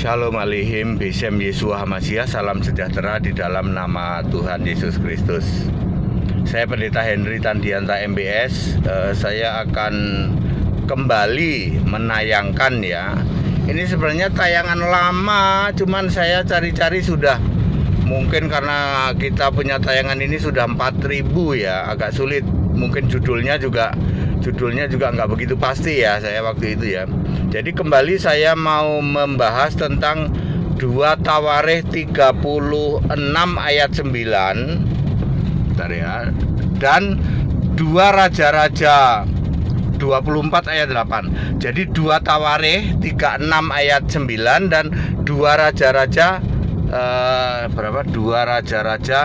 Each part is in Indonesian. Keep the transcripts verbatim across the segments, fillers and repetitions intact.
Shalom Aleihim, Besem Yeshua Hamasiah, salam sejahtera di dalam nama Tuhan Yesus Kristus. Saya Pendeta Henry Tandianta M B S. eh, Saya akan kembali menayangkan ya. Ini sebenarnya tayangan lama, cuman saya cari-cari sudah, mungkin karena kita punya tayangan ini sudah empat ribu ya, agak sulit. Mungkin judulnya juga Judulnya juga nggak begitu pasti ya saya waktu itu ya. Jadi kembali saya mau membahas tentang dua Tawarikh tiga puluh enam ayat sembilan. Bentar ya. Dan dua Raja-Raja dua puluh empat ayat delapan. Jadi dua Tawarikh tiga puluh enam ayat sembilan dan dua Raja-Raja eh, berapa? dua Raja-Raja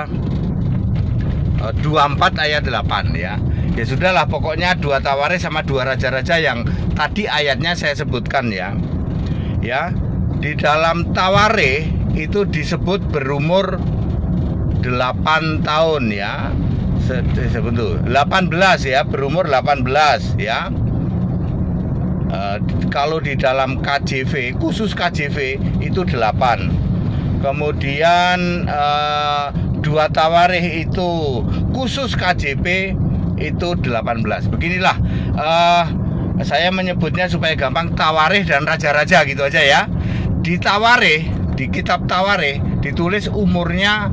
eh, dua puluh empat ayat delapan ya. Ya sudahlah, pokoknya dua Tawarikh sama dua Raja-Raja yang tadi ayatnya saya sebutkan ya. Ya, di dalam Tawarikh itu disebut berumur delapan tahun ya. Sebetulnya delapan belas ya, berumur delapan belas ya. E, kalau di dalam K J V, khusus K J V itu delapan. Kemudian e, dua Tawarikh itu khusus K J P itu delapan belas. Beginilah uh, saya menyebutnya supaya gampang, Tawarikh dan Raja-Raja gitu aja ya. Di Tawarikh, di kitab Tawarikh ditulis umurnya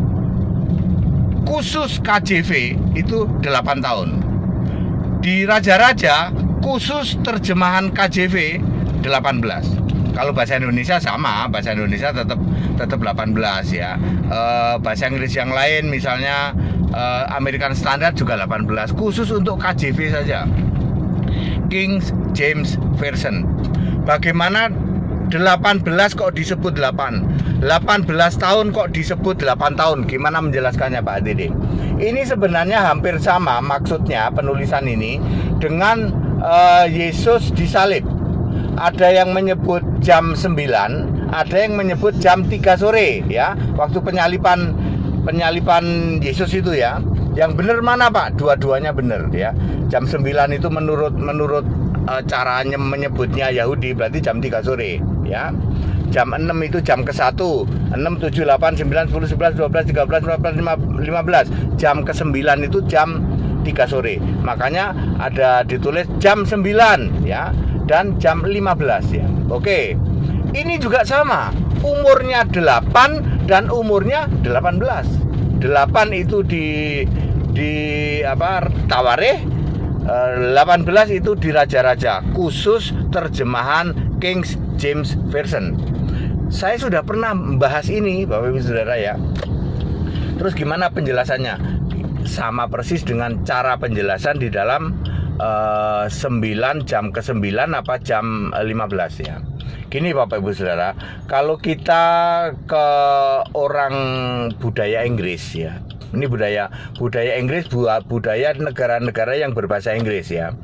khusus K J V itu delapan tahun. Di Raja-Raja khusus terjemahan K J V delapan belas. Kalau bahasa Indonesia sama, bahasa Indonesia tetap tetap delapan belas ya. Uh, bahasa Inggris yang lain misalnya Uh, American Standard juga delapan belas, khusus untuk K J V saja, King James Version. Bagaimana delapan belas kok disebut delapan? delapan belas tahun kok disebut delapan tahun? Gimana menjelaskannya Pak Dede? Ini sebenarnya hampir sama maksudnya penulisan ini dengan uh, Yesus disalib. Ada yang menyebut jam sembilan, ada yang menyebut jam tiga sore ya, waktu penyalipan penyalipan Yesus itu ya. Yang benar mana Pak? Dua-duanya benar ya. Jam sembilan itu menurut menurut e, caranya menyebutnya Yahudi berarti jam tiga sore ya. Jam enam itu jam ke satu, enam, tujuh, delapan, sembilan, sepuluh, sebelas, dua belas, tiga belas, empat belas, lima belas. Jam ke sembilan itu jam tiga sore. Makanya ada ditulis jam sembilan ya dan jam lima belas ya. Oke. Ini juga sama, umurnya delapan dan umurnya delapan belas. delapan itu di di apa Tawarikh, delapan belas itu di Raja-Raja, khusus terjemahan King James Version. Saya sudah pernah membahas ini Bapak Ibu Saudara ya. Terus gimana penjelasannya? Sama persis dengan cara penjelasan di dalam uh, sembilan, jam ke sembilan apa jam lima belas ya. Gini Bapak Ibu Saudara, kalau kita ke orang budaya Inggris ya, ini budaya budaya Inggris, budaya negara-negara yang berbahasa Inggris ya.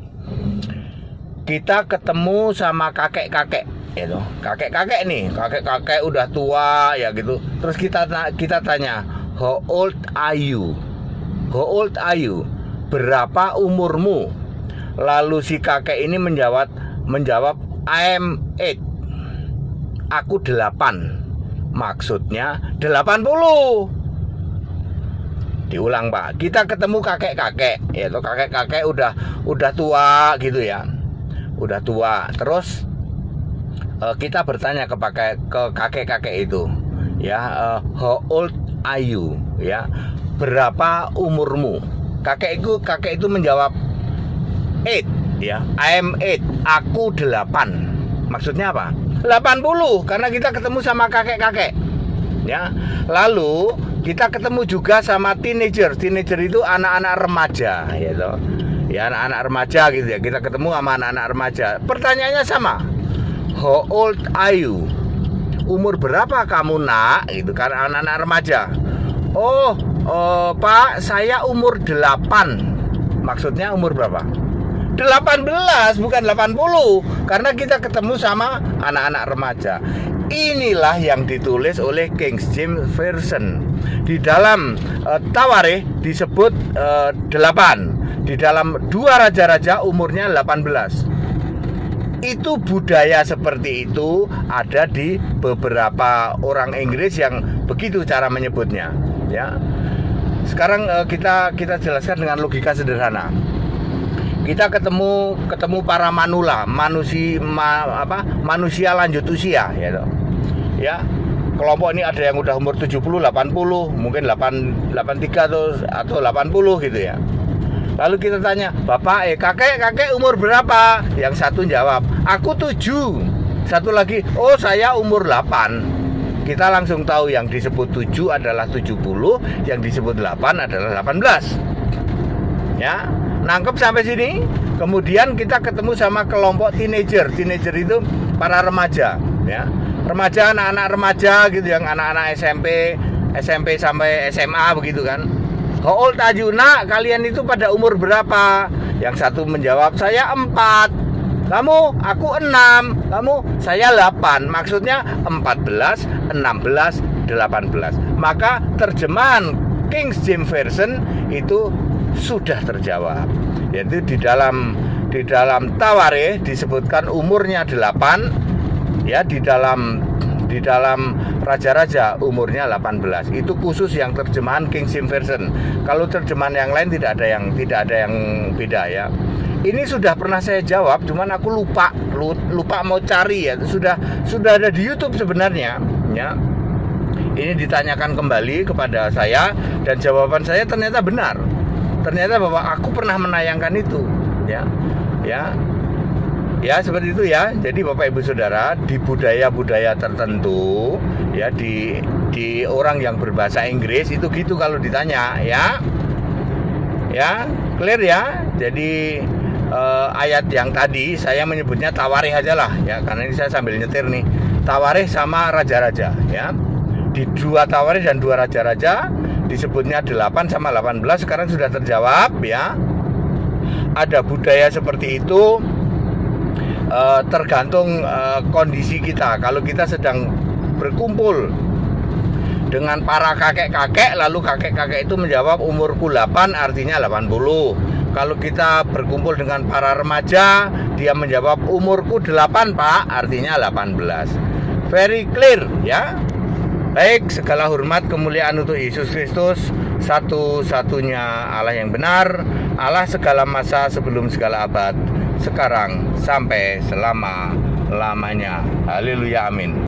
Kita ketemu sama kakek-kakek, gitu. Kakek-kakek nih, kakek-kakek udah tua ya gitu. Terus kita kita tanya, how old are you? How old are you? Berapa umurmu? Lalu si kakek ini menjawab menjawab I am eight. Aku delapan. Maksudnya delapan puluh. Diulang Pak. Kita ketemu kakek-kakek, yaitu kakek-kakek udah udah tua gitu ya. Udah tua. Terus uh, kita bertanya ke pakai ke kakek-kakek itu, ya, uh, how old are you? Ya. Berapa umurmu? Kakek itu kakek itu menjawab eight, ya. I am eight. Aku delapan. Maksudnya apa? delapan puluh, karena kita ketemu sama kakek-kakek ya. Lalu kita ketemu juga sama teenager. Teenager itu anak-anak remaja gitu. Ya, anak-anak remaja gitu ya. Kita ketemu sama anak-anak remaja. Pertanyaannya sama. How old are you? Umur berapa kamu nak? Gitu kan, anak-anak remaja. Oh, oh Pak, saya umur delapan. Maksudnya umur berapa? delapan belas, bukan delapan puluh, karena kita ketemu sama anak-anak remaja. Inilah yang ditulis oleh King James Version. Di dalam uh, Tawarikh disebut uh, delapan. Di dalam dua Raja-Raja umurnya delapan belas. itu budaya seperti itu ada di beberapa orang Inggris yang begitu cara menyebutnya, ya. Sekarang uh, kita kita jelaskan dengan logika sederhana. Kita ketemu ketemu para manula, manusia ma, apa? manusia lanjut usia, ya. Ya. Kelompok ini ada yang udah umur tujuh puluh, delapan puluh, mungkin delapan, delapan puluh tiga atau atau delapan puluh gitu ya. Lalu kita tanya, "Bapak, eh kakek, kakek umur berapa?" Yang satu jawab, "Aku tujuh." Satu lagi, "Oh, saya umur delapan." Kita langsung tahu yang disebut tujuh adalah tujuh puluh, yang disebut delapan adalah delapan belas. Ya, nangkep sampai sini? Kemudian kita ketemu sama kelompok teenager. Teenager itu para remaja, ya. Remaja, anak-anak remaja gitu, yang anak-anak S M P, S M P sampai S M A begitu kan. How old are you, nak? Kalian itu pada umur berapa? Yang satu menjawab, "Saya empat." "Kamu?" "Aku enam." "Kamu?" "Saya delapan." Maksudnya empat belas, enam belas, delapan belas. Maka terjemahan King James Version itu sudah terjawab. Yaitu di dalam di dalam Tawarikh disebutkan umurnya delapan, ya, di dalam di dalam Raja-Raja umurnya delapan belas. Itu khusus yang terjemahan King James Version. Kalau terjemahan yang lain tidak ada yang tidak ada yang beda, ya. Ini sudah pernah saya jawab, cuman aku lupa lupa mau cari, ya. Sudah sudah ada di YouTube sebenarnya, ya. Ini ditanyakan kembali kepada saya dan jawaban saya ternyata benar. Ternyata bahwa aku pernah menayangkan itu, ya. Ya. Ya, seperti itu, ya. Jadi Bapak Ibu Saudara, di budaya-budaya tertentu, ya, di di orang yang berbahasa Inggris itu gitu kalau ditanya, ya. Ya, clear ya. Jadi eh, ayat yang tadi saya menyebutnya Tawarikh aja lah, ya, karena ini saya sambil nyetir nih. Tawarikh sama Raja-Raja, ya. Di dua Tawarikh dan dua Raja-Raja disebutnya delapan sama delapan belas. Sekarang sudah terjawab, ya. Ada budaya seperti itu. Uh, tergantung uh, kondisi kita. Kalau kita sedang berkumpul dengan para kakek-kakek, lalu kakek-kakek itu menjawab umurku delapan, artinya delapan puluh. Kalau kita berkumpul dengan para remaja, dia menjawab umurku delapan, Pak, artinya delapan belas. Very clear, ya. Baik, segala hormat kemuliaan untuk Yesus Kristus, satu-satunya Allah yang benar, Allah segala masa sebelum segala abad, sekarang sampai selama-lamanya. Haleluya, amin.